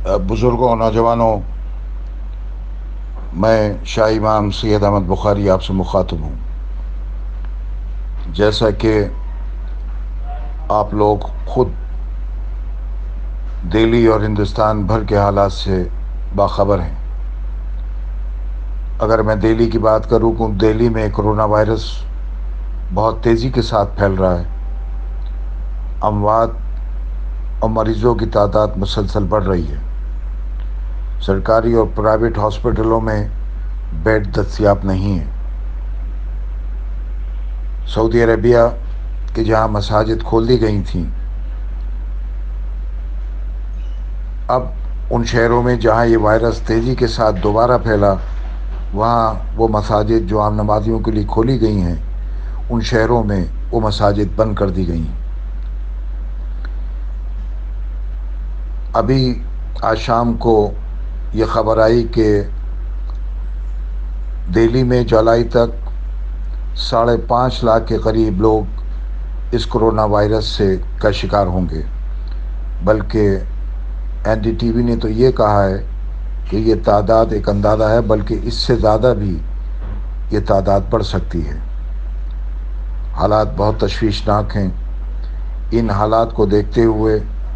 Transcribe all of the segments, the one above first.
بزرگوں اور نوجوانوں، میں شاہ امام سید احمد بخاری آپ سے مخاطب ہوں۔ جیسا کہ آپ لوگ خود دہلی اور ہندوستان بھر کے حالات سے باخبر ہیں، اگر میں دہلی کی بات کروں تو دہلی میں کرونا وائرس بہت تیزی کے ساتھ پھیل رہا ہے۔ اموات اور مریضوں کی تعداد مسلسل بڑھ رہی ہے۔ سرکاری اور پرائیویٹ ہاسپٹلوں میں بیڈ دستیاب نہیں ہیں۔ سعودی عربیہ کے جہاں مساجد کھول دی گئی تھیں، اب ان شہروں میں جہاں یہ وائرس تیزی کے ساتھ دوبارہ پھیلا، وہاں وہ مساجد جو عام نمازیوں کے لیے کھولی گئی ہیں، ان شہروں میں وہ مساجد بند کر دی گئی ہیں۔ ابھی آج شام کو یہ خبر آئی کہ دہلی میں جولائی تک 5.5 لاکھ کے قریب لوگ اس کرونا وائرس کا شکار ہوں گے، بلکہ این ڈی ٹی وی نے تو یہ کہا ہے کہ یہ تعداد ایک اندازہ ہے، بلکہ اس سے زیادہ بھی یہ تعداد بڑھ سکتی ہے۔ حالات بہت تشویشناک ہیں۔ ان حالات کو دیکھتے ہوئے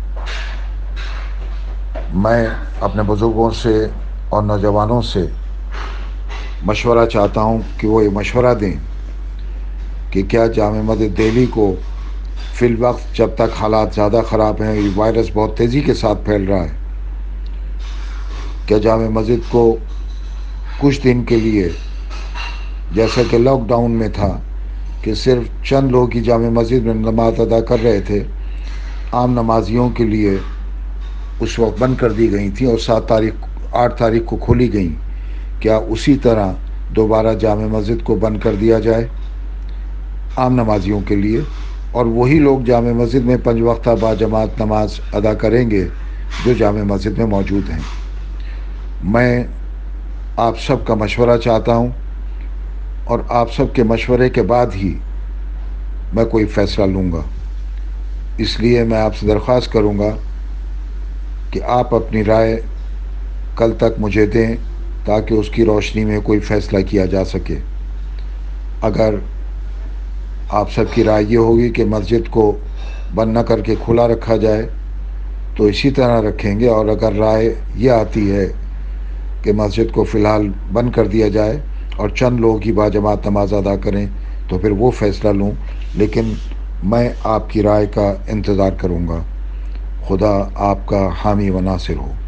میں اپنے بزرگوں سے اور نوجوانوں سے مشورہ چاہتا ہوں کہ وہ یہ مشورہ دیں کہ کیا جامع مسجد دہلی کو فی الوقت، جب تک حالات زیادہ خراب ہیں، یہ وائرس بہت تیزی کے ساتھ پھیل رہا ہے، کیا جامع مسجد کو کچھ دن کے لیے، جیسا کہ لاک ڈاؤن میں تھا کہ صرف چند لوگ ہی جامع مسجد میں نماز ادا کر رہے تھے، عام نمازیوں کے لیے اس وقت بند کر دی گئی تھیں اور 8 تاریخ کو کھولی گئیں، کیا اسی طرح دوبارہ جامع مسجد کو بند کر دیا جائے عام نمازیوں کے لیے، اور وہی لوگ جامع مسجد میں 5 وقتہ باجماعت نماز ادا کریں گے جو جامع مسجد میں موجود ہیں۔ میں آپ سب کا مشورہ چاہتا ہوں، اور آپ سب کے مشورے کے بعد ہی میں کوئی فیصلہ لوں گا۔ اس لیے میں آپ سے درخواست کروں گا کہ آپ اپنی رائے کل تک مجھے دیں تاکہ اس کی روشنی میں کوئی فیصلہ کیا جا سکے۔ اگر آپ سب کی رائے یہ ہوگی کہ مسجد کو بند نہ کر کے کھلا رکھا جائے تو اسی طرح رکھیں گے، اور اگر رائے یہ آتی ہے کہ مسجد کو فی الحال بند کر دیا جائے اور چند لوگ ہی باجماعت نماز ادا کریں تو پھر وہ فیصلہ لوں، لیکن میں آپ کی رائے کا انتظار کروں گا۔ خدا آپ کا حامی و ناصر ہو۔